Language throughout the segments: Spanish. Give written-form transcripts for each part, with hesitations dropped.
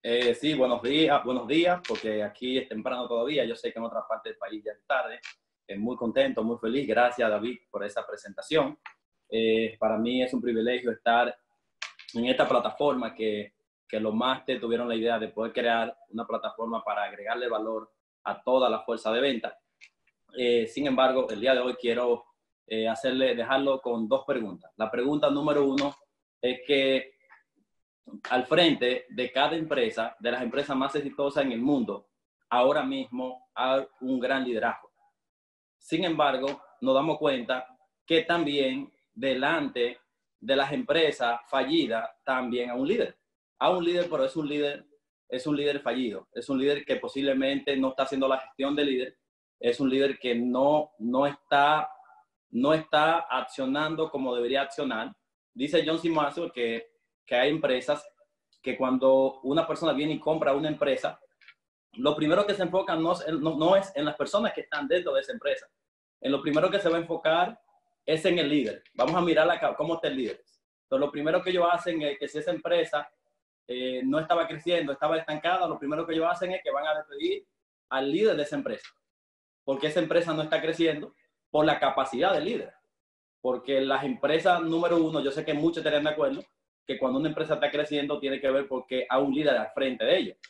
Sí, buenos días, porque aquí es temprano todavía. Yo sé que en otra parte del país ya es tarde. Muy contento, muy feliz. Gracias, David, por esa presentación. Para mí es un privilegio estar en esta plataforma que los máster tuvieron la idea de poder crear una plataforma para agregarle valor a toda la fuerza de venta. Sin embargo, el día de hoy quiero dejarlo con dos preguntas. La pregunta número uno es que al frente de cada empresa, de las empresas más exitosas en el mundo, ahora mismo hay un gran liderazgo. Sin embargo, nos damos cuenta que también delante de las empresas fallidas también hay un líder. Hay un líder, pero es un líder fallido. Es un líder que posiblemente no está haciendo la gestión de líder. Es un líder que no está accionando como debería accionar. Dice John C. Maxwell que hay empresas que cuando una persona viene y compra una empresa, lo primero que se enfoca no es en las personas que están dentro de esa empresa. En lo primero que se va a enfocar es en el líder. Vamos a mirar cómo está el líder. Entonces, lo primero que ellos hacen es que si esa empresa no estaba creciendo, estaba estancada, lo primero que ellos hacen es que van a despedir al líder de esa empresa. Porque esa empresa no está creciendo por la capacidad del líder. Porque las empresas número uno, yo sé que muchos estarían de acuerdo, que cuando una empresa está creciendo tiene que ver porque hay un líder al frente de ella.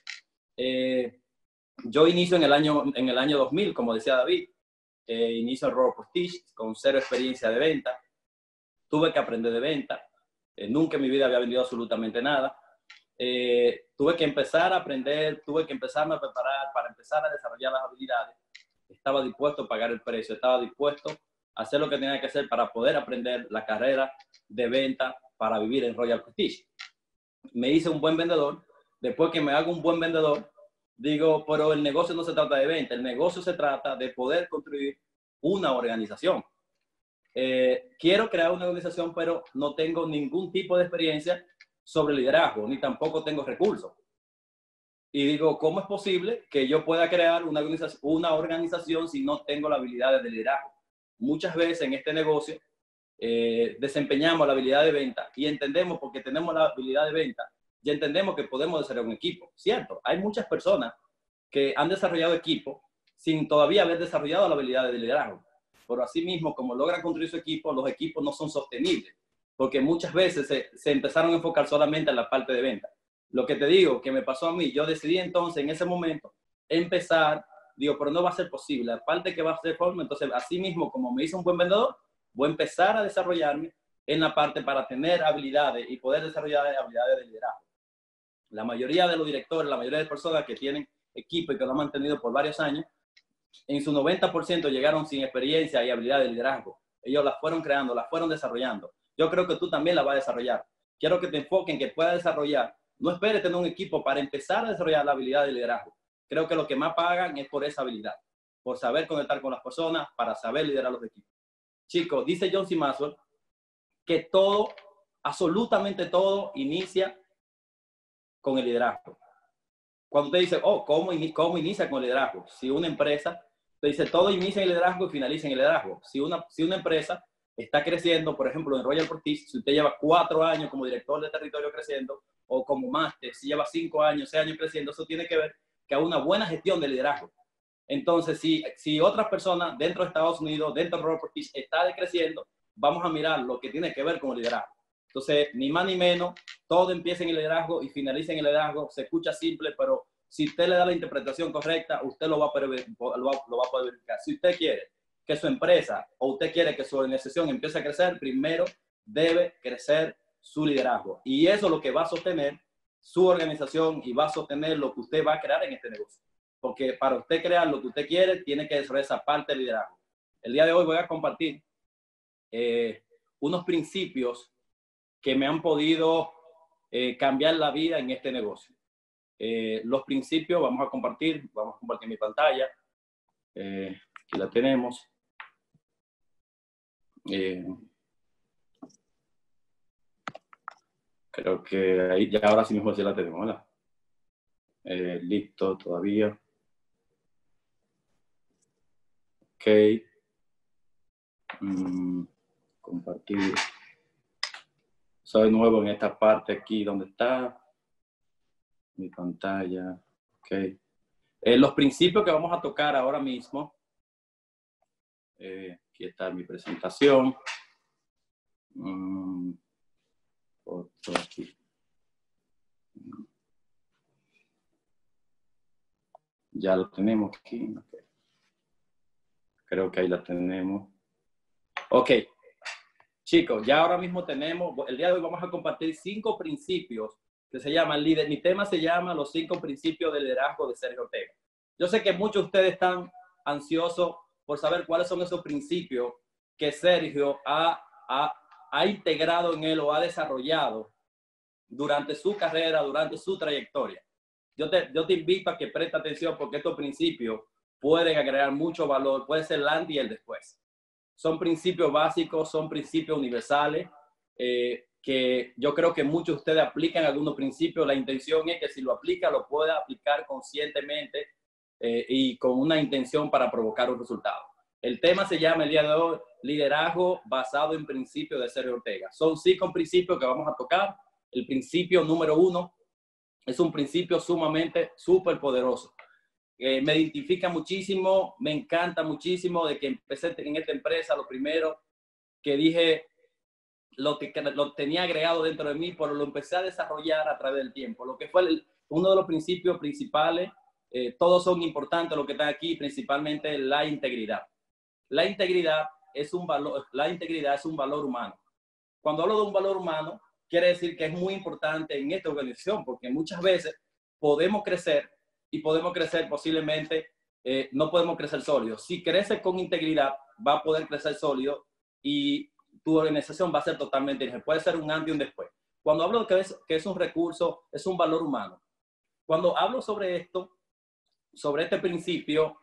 Yo inicio en el año 2000, como decía David, inicio en Royal Prestige con cero experiencia de venta. Tuve que aprender de venta. Nunca en mi vida había vendido absolutamente nada. Tuve que empezar a aprender, tuve que empezarme a preparar para empezar a desarrollar las habilidades. Estaba dispuesto a pagar el precio, estaba dispuesto a hacer lo que tenía que hacer para poder aprender la carrera de venta para vivir en Royal Prestige. Me hice un buen vendedor. Después que me hago un buen vendedor, digo, pero el negocio no se trata de venta, el negocio se trata de poder construir una organización. Quiero crear una organización, pero no tengo ningún tipo de experiencia sobre liderazgo, ni tampoco tengo recursos. Y digo, ¿cómo es posible que yo pueda crear una organización si no tengo la habilidad de liderazgo? Muchas veces en este negocio desempeñamos la habilidad de venta y entendemos, porque tenemos la habilidad de venta, ya entendemos que podemos desarrollar un equipo, ¿cierto? Hay muchas personas que han desarrollado equipo sin todavía haber desarrollado la habilidad de liderazgo. Pero así mismo, como logran construir su equipo, los equipos no son sostenibles, porque muchas veces se empezaron a enfocar solamente en la parte de venta. Lo que te digo, que me pasó a mí, yo decidí entonces en ese momento empezar, digo, pero no va a ser posible, aparte que va a ser forma, entonces así mismo como me hice un buen vendedor, voy a empezar a desarrollarme en la parte para tener habilidades y poder desarrollar habilidades de liderazgo. La mayoría de los directores, la mayoría de personas que tienen equipo y que lo han mantenido por varios años, en su 90% llegaron sin experiencia y habilidad de liderazgo. Ellos las fueron creando, las fueron desarrollando. Yo creo que tú también la vas a desarrollar. Quiero que te enfoquen, que puedas desarrollar. No esperes tener un equipo para empezar a desarrollar la habilidad de liderazgo. Creo que lo que más pagan es por esa habilidad, por saber conectar con las personas, para saber liderar los equipos. Chicos, dice John C. Maxwell que todo, absolutamente todo, inicia con el liderazgo. Cuando usted dice, oh, ¿cómo inicia con el liderazgo? Si una empresa, te dice, todo inicia en el liderazgo y finaliza en el liderazgo. Si una empresa está creciendo, por ejemplo, en Royal Prestige, si usted lleva 4 años como director de territorio creciendo, o como máster, si lleva 5 años, 6 años creciendo, eso tiene que ver que hay una buena gestión de liderazgo. Entonces, si otras personas dentro de Estados Unidos, dentro de Royal Prestige, está decreciendo, vamos a mirar lo que tiene que ver con el liderazgo. Entonces, ni más ni menos, todo empieza en el liderazgo y finaliza en el liderazgo. Se escucha simple, pero si usted le da la interpretación correcta, usted lo va a poder verificar. Si usted quiere que su empresa o usted quiere que su organización empiece a crecer, primero debe crecer su liderazgo. Y eso es lo que va a sostener su organización y va a sostener lo que usted va a crear en este negocio. Porque para usted crear lo que usted quiere, tiene que desarrollar esa parte de liderazgo. El día de hoy voy a compartir unos principios que me han podido cambiar la vida en este negocio. Los principios vamos a compartir mi pantalla. Aquí la tenemos. Creo que ahí ya ahora sí mismo sí la tenemos, ¿verdad? Listo, todavía. Ok. Compartir. Soy nuevo en esta parte aquí donde está. mi pantalla. Ok. Los principios que vamos a tocar ahora mismo. Aquí está mi presentación. Otro aquí. Ya lo tenemos aquí. Okay. Creo que ahí la tenemos. Ok. Chicos, ya ahora mismo tenemos, el día de hoy vamos a compartir 5 principios que se llaman líder. Mi tema se llama los 5 principios de liderazgo de Sergio Ortega. Yo sé que muchos de ustedes están ansiosos por saber cuáles son esos principios que Sergio ha integrado en él o ha desarrollado durante su carrera, durante su trayectoria. Yo te invito a que preste atención porque estos principios pueden agregar mucho valor, puede ser el antes y el después. Son principios básicos, son principios universales, que yo creo que muchos de ustedes aplican algunos principios. La intención es que si lo aplica, lo pueda aplicar conscientemente y con una intención para provocar un resultado. El tema se llama el día de hoy, liderazgo basado en principios de Sergio Ortega. Son 5 principios que vamos a tocar. El principio número 1 es un principio sumamente súper poderoso. Me identifica muchísimo, me encanta muchísimo de que empecé en esta empresa. Lo primero que dije, lo tenía agregado dentro de mí, pero lo empecé a desarrollar a través del tiempo. Lo que fue uno de los principios principales, todos son importantes, lo que está aquí, principalmente la integridad. La integridad es un valor humano. Cuando hablo de un valor humano, quiere decir que es muy importante en esta organización, porque muchas veces podemos crecer y podemos crecer posiblemente, no podemos crecer sólido. Si creces con integridad, va a poder crecer sólido y tu organización va a ser totalmente diferente. Puede ser un antes y un después. Cuando hablo de que es un recurso, es un valor humano. Cuando hablo sobre esto, sobre este principio,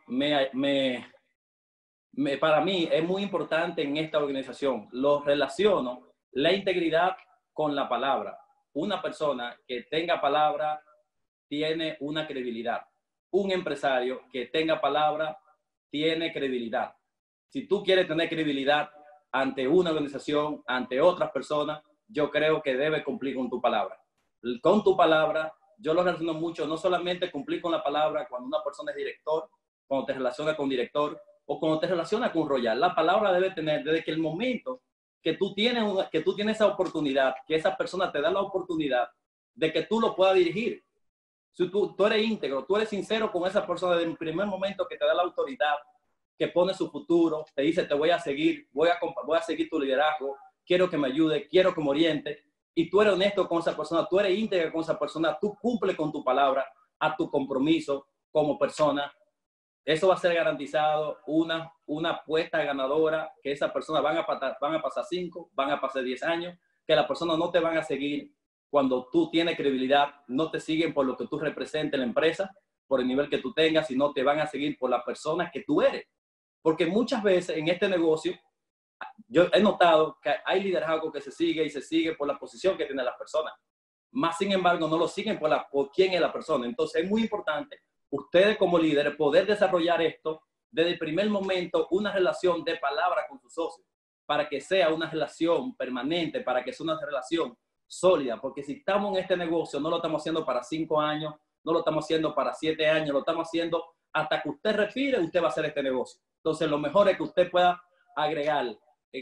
para mí es muy importante en esta organización. Lo relaciono la integridad con la palabra. Una persona que tenga palabra tiene una credibilidad. Un empresario que tenga palabra tiene credibilidad. Si tú quieres tener credibilidad ante una organización, ante otras personas, yo creo que debes cumplir con tu palabra. Con tu palabra, yo lo relaciono mucho, no solamente cumplir con la palabra cuando una persona es director, cuando te relaciona con director o cuando te relaciona con royal. La palabra debe tener desde que el momento que tú tienes esa oportunidad, que esa persona te da la oportunidad de que tú lo puedas dirigir. Si tú eres íntegro, tú eres sincero con esa persona desde el primer momento que te da la autoridad, que pone su futuro, te dice te voy a seguir, voy a seguir tu liderazgo, quiero que me ayude, quiero que me oriente, y tú eres honesto con esa persona, tú eres íntegro con esa persona, tú cumples con tu palabra, a tu compromiso como persona. Eso va a ser garantizado una apuesta ganadora, que esa persona van a pasar 5, van a pasar 10 años, que la persona no te van a seguir cuando tú tienes credibilidad, no te siguen por lo que tú representes en la empresa, por el nivel que tú tengas, sino te van a seguir por las personas que tú eres. Porque muchas veces en este negocio, yo he notado que hay liderazgo que se sigue por la posición que tienen las personas. Más sin embargo, no lo siguen por quién es la persona. Entonces es muy importante ustedes como líderes poder desarrollar esto desde el primer momento, una relación de palabra con sus socios, para que sea una relación permanente, para que sea una relación sólida, porque si estamos en este negocio, no lo estamos haciendo para 5 años, no lo estamos haciendo para 7 años, lo estamos haciendo hasta que usted respire, usted va a hacer este negocio. Entonces, lo mejor es que usted pueda agregar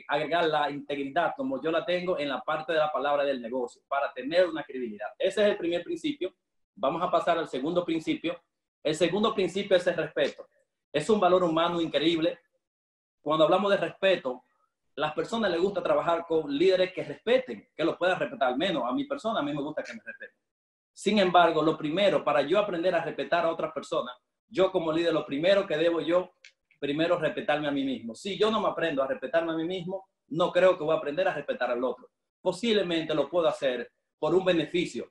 la integridad, como yo la tengo, en la parte de la palabra del negocio, para tener una credibilidad. Ese es el primer principio. Vamos a pasar al segundo principio. El segundo principio es el respeto. Es un valor humano increíble. Cuando hablamos de respeto, las personas les gusta trabajar con líderes que respeten, que lo puedan respetar. Al menos a mi persona, a mí me gusta que me respeten. Sin embargo, lo primero, para yo aprender a respetar a otras personas, yo como líder, lo primero que debo primero respetarme a mí mismo. Si yo no me aprendo a respetarme a mí mismo, no creo que voy a aprender a respetar al otro. Posiblemente lo puedo hacer por un beneficio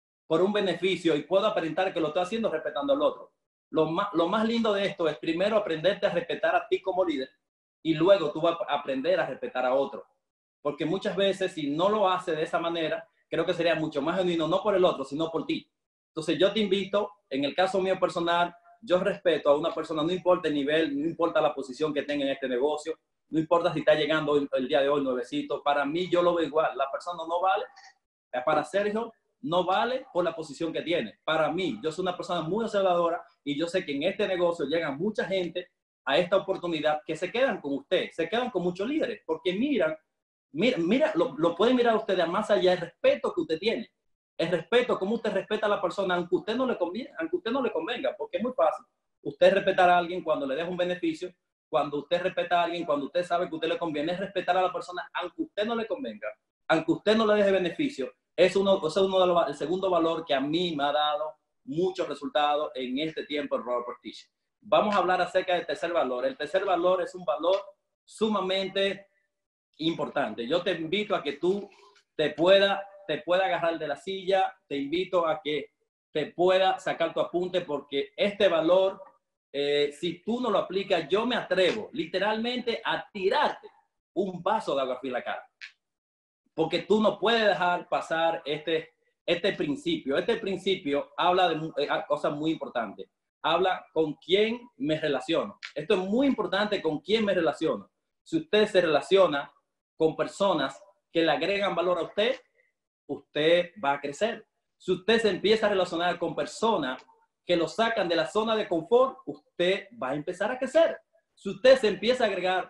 y puedo aparentar que lo estoy haciendo respetando al otro. Lo más lindo de esto es primero aprenderte a respetar a ti como líder y luego tú vas a aprender a respetar a otro. Porque muchas veces si no lo haces de esa manera, creo que sería mucho más genuino, no por el otro, sino por ti. Entonces yo te invito, en el caso mío personal, yo respeto a una persona, no importa el nivel, no importa la posición que tenga en este negocio, no importa si está llegando el día de hoy nuevecito, para mí yo lo veo igual, la persona no vale, para Sergio, no vale por la posición que tiene. Para mí, yo soy una persona muy observadora y yo sé que en este negocio llega mucha gente a esta oportunidad que se quedan con usted, se quedan con muchos líderes, porque mira, lo pueden mirar ustedes más allá del respeto que usted tiene. El respeto, cómo usted respeta a la persona, aunque usted no le convenga, porque es muy fácil. Usted respetar a alguien cuando le deja un beneficio, cuando usted respeta a alguien, cuando usted sabe que a usted le conviene, es respetar a la persona, aunque usted no le convenga, aunque usted no le deje beneficio. Es el segundo valor que a mí me ha dado muchos resultados en este tiempo en Robert Prestige. Vamos a hablar acerca del tercer valor. El tercer valor es un valor sumamente importante. Yo te invito a que tú te pueda agarrar de la silla, te invito a que te pueda sacar tu apunte, porque este valor, si tú no lo aplicas, yo me atrevo literalmente a tirarte un vaso de agua fría a la cara. Porque tú no puedes dejar pasar este principio. Este principio habla de cosas muy importantes. Habla con quién me relaciono. Esto es muy importante, con quién me relaciono. Si usted se relaciona con personas que le agregan valor a usted, usted va a crecer. Si usted se empieza a relacionar con personas que lo sacan de la zona de confort, usted va a empezar a crecer. Si usted se empieza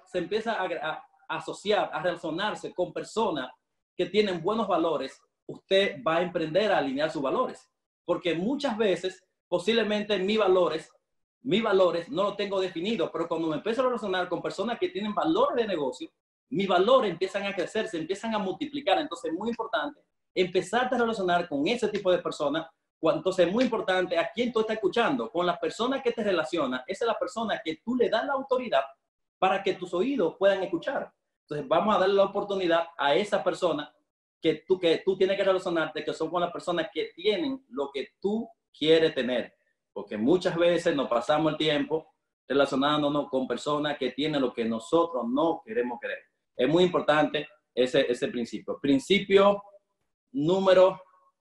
a asociar, a relacionarse con personas que tienen buenos valores, usted va a emprender a alinear sus valores. Porque muchas veces, posiblemente mis valores no los tengo definidos, pero cuando me empiezo a relacionar con personas que tienen valores de negocio, mis valores empiezan a crecer, se empiezan a multiplicar. Entonces es muy importante empezar a relacionar con ese tipo de personas. Entonces es muy importante a quién tú estás escuchando. Con las personas que te relacionan, esa es la persona que tú le das la autoridad para que tus oídos puedan escuchar. Entonces vamos a darle la oportunidad a esa persona que tú tienes que relacionarte, que son con las personas que tienen lo que tú quieres tener. Porque muchas veces nos pasamos el tiempo relacionándonos con personas que tienen lo que nosotros no queremos querer. Es muy importante ese principio. Principio número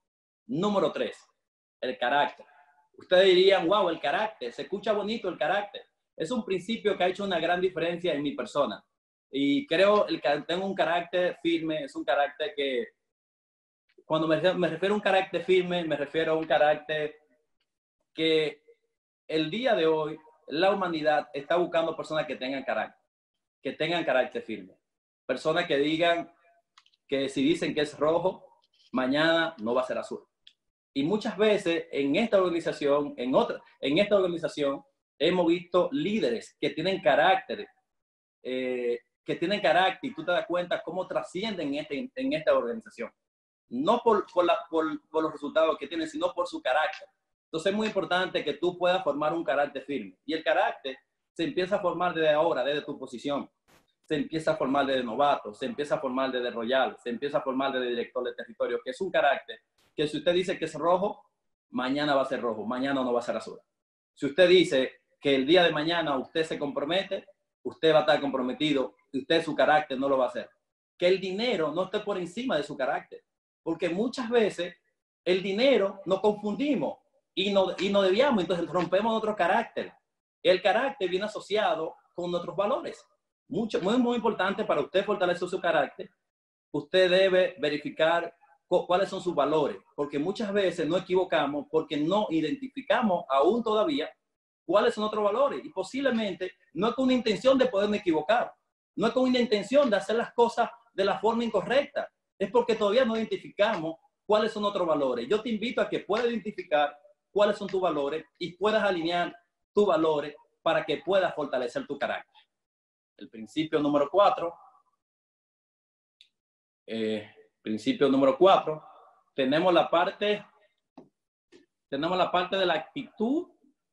3, el carácter. Ustedes dirían, wow, el carácter, se escucha bonito el carácter. Es un principio que ha hecho una gran diferencia en mi persona. Y creo que tengo un carácter firme, es un carácter que, cuando me refiero a un carácter firme, me refiero a un carácter que el día de hoy la humanidad está buscando personas que tengan carácter firme. Personas que digan que si dicen que es rojo, mañana no va a ser azul. Y muchas veces en esta organización, hemos visto líderes que tienen carácter, y tú te das cuenta cómo trascienden en esta organización. No por los resultados que tienen, sino por su carácter. Entonces es muy importante que tú puedas formar un carácter firme. Y el carácter se empieza a formar desde ahora, desde tu posición. Se empieza a formar desde novato, se empieza a formar desde royal, se empieza a formar desde director de territorio, que es un carácter que si usted dice que es rojo, mañana va a ser rojo, mañana no va a ser azul. Si usted dice que el día de mañana usted se compromete, usted va a estar comprometido y usted su carácter no lo va a hacer. Que el dinero no esté por encima de su carácter, porque muchas veces el dinero nos confundimos y no debíamos, entonces rompemos nuestro carácter. El carácter viene asociado con nuestros valores. Muy importante para usted fortalecer su carácter. Usted debe verificar cuáles son sus valores, porque muchas veces nos equivocamos porque no identificamos aún todavía cuáles son nuestros valores, y posiblemente no es con una intención de poderme equivocar, no es con una intención de hacer las cosas de la forma incorrecta, es porque todavía no identificamos cuáles son nuestros valores. Yo te invito a que puedas identificar cuáles son tus valores y puedas alinear tus valores para que puedas fortalecer tu carácter. El principio número 4. Principio número 4. Tenemos la parte de la actitud.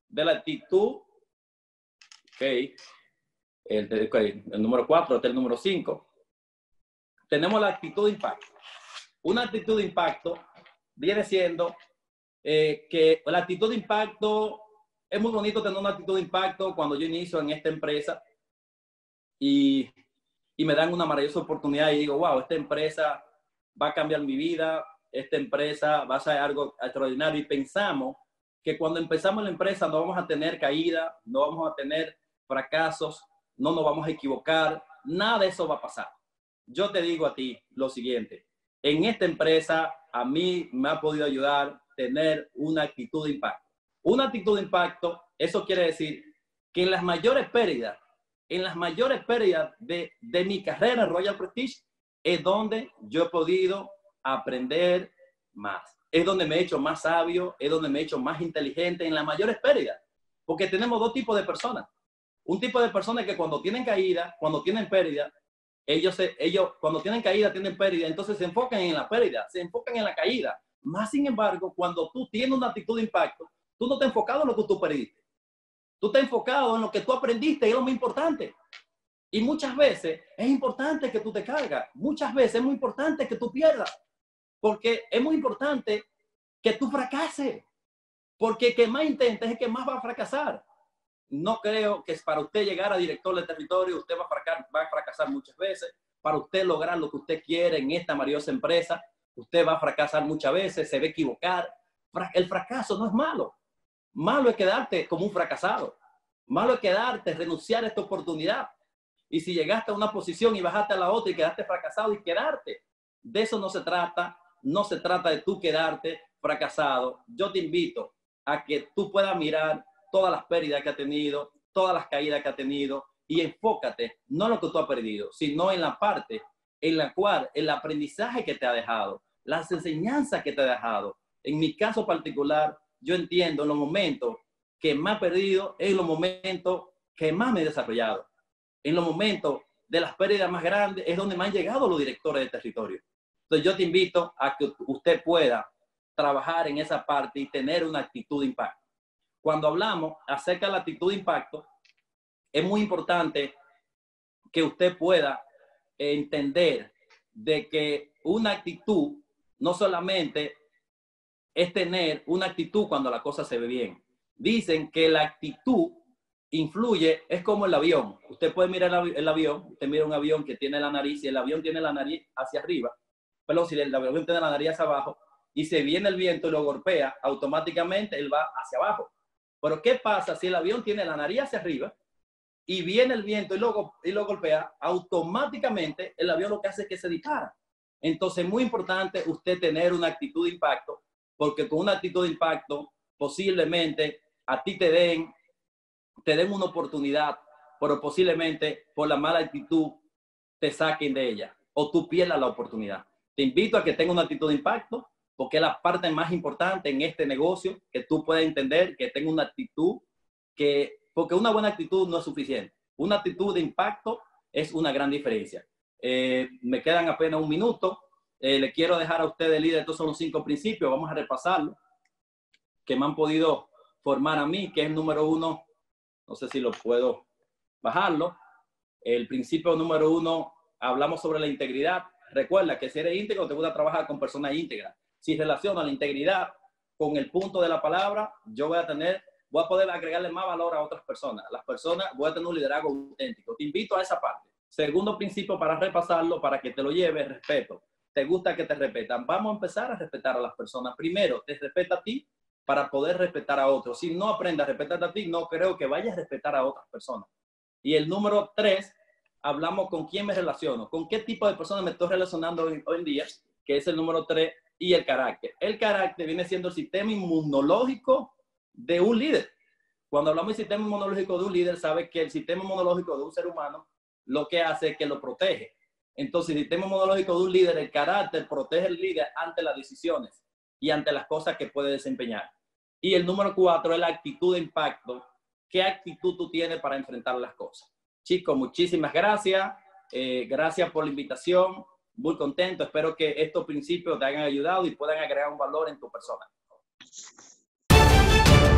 El número 4, este es el número 5. Tenemos la actitud de impacto. Una actitud de impacto viene siendo que la actitud de impacto, es muy bonito tener una actitud de impacto. Cuando yo inicio en esta empresa y me dan una maravillosa oportunidad y digo, wow, esta empresa va a cambiar mi vida, esta empresa va a ser algo extraordinario, y pensamos que cuando empezamos la empresa no vamos a tener caída, no vamos a tener fracasos, no nos vamos a equivocar, nada de eso va a pasar. Yo te digo a ti lo siguiente: en esta empresa a mí me ha podido ayudar a tener una actitud de impacto. Una actitud de impacto, eso quiere decir que en las mayores pérdidas de mi carrera en Royal Prestige, es donde yo he podido aprender más. Es donde me he hecho más sabio, es donde me he hecho más inteligente en las mayores pérdidas. Porque tenemos dos tipos de personas. Un tipo de personas que cuando tienen caída, cuando tienen pérdida, ellos cuando tienen caída, tienen pérdida, entonces se enfocan en la pérdida, se enfocan en la caída. Más sin embargo, cuando tú tienes una actitud de impacto, tú no te has enfocado en lo que tú perdiste. Tú te has enfocado en lo que tú aprendiste y es lo más importante. Y muchas veces es importante que tú te caigas. Muchas veces es muy importante que tú pierdas. Porque es muy importante que tú fracases. Porque el que más intenta es el que más va a fracasar. No creo que para usted llegar a director de territorio, usted va a fracasar muchas veces. Para usted lograr lo que usted quiere en esta maravillosa empresa, usted va a fracasar muchas veces, se va a equivocar. El fracaso no es malo. Malo es quedarte como un fracasado. Malo es quedarte, renunciar a esta oportunidad. Y si llegaste a una posición y bajaste a la otra y quedaste fracasado y quedarte. De eso no se trata. No se trata de tú quedarte fracasado. Yo te invito a que tú puedas mirar todas las pérdidas que ha tenido, todas las caídas que ha tenido y enfócate no en lo que tú has perdido, sino en la parte en la cual el aprendizaje que te ha dejado, las enseñanzas que te ha dejado. En mi caso particular, yo entiendo en los momentos que más he perdido, es en los momentos que más me he desarrollado. En los momentos de las pérdidas más grandes es donde me han llegado los directores de territorio. Entonces yo te invito a que usted pueda trabajar en esa parte y tener una actitud de impacto. Cuando hablamos acerca de la actitud de impacto, es muy importante que usted pueda entender de que una actitud no solamente es tener una actitud cuando la cosa se ve bien. Dicen que la actitud influye, es como el avión. Usted puede mirar el avión, usted mira un avión que tiene la nariz, y el avión tiene la nariz hacia arriba, perdón, si el avión tiene la nariz hacia abajo, y se viene el viento y lo golpea, automáticamente él va hacia abajo. Pero ¿qué pasa si el avión tiene la nariz hacia arriba y viene el viento y lo golpea? Automáticamente el avión lo que hace es que se dispara. Entonces es muy importante usted tener una actitud de impacto, porque con una actitud de impacto posiblemente a ti te den una oportunidad, pero posiblemente por la mala actitud te saquen de ella o tú pierdas la oportunidad. Te invito a que tenga una actitud de impacto, porque es la parte más importante en este negocio, que tú puedas entender que tenga una actitud, porque una buena actitud no es suficiente. Una actitud de impacto es una gran diferencia. Me quedan apenas un minuto. Le quiero dejar a ustedes, líder, estos son los 5 principios, vamos a repasarlo, que me han podido formar a mí, que es el número 1, no sé si lo puedo bajarlo. El principio número 1, hablamos sobre la integridad. Recuerda que si eres íntegro, te gusta trabajar con personas íntegras. Si relaciono la integridad con el punto de la palabra, yo voy a poder agregarle más valor a otras personas. Las personas, voy a tener un liderazgo auténtico. Te invito a esa parte. Segundo principio, para repasarlo, para que te lo lleves, respeto. Te gusta que te respetan. Vamos a empezar a respetar a las personas. Primero, te respeta a ti para poder respetar a otros. Si no aprendes a respetarte a ti, no creo que vayas a respetar a otras personas. Y el número 3, hablamos con quién me relaciono, con qué tipo de personas me estoy relacionando hoy en día, que es el número 3, y el carácter. El carácter viene siendo el sistema inmunológico de un líder. Cuando hablamos del sistema inmunológico de un líder, sabe que el sistema inmunológico de un ser humano lo que hace es que lo protege. Entonces, el sistema inmunológico de un líder, el carácter, protege al líder ante las decisiones y ante las cosas que puede desempeñar. Y el número 4 es la actitud de impacto. ¿Qué actitud tú tienes para enfrentar las cosas? Chicos, muchísimas gracias. Gracias por la invitación. Muy contento. Espero que estos principios te hayan ayudado y puedan agregar un valor en tu persona.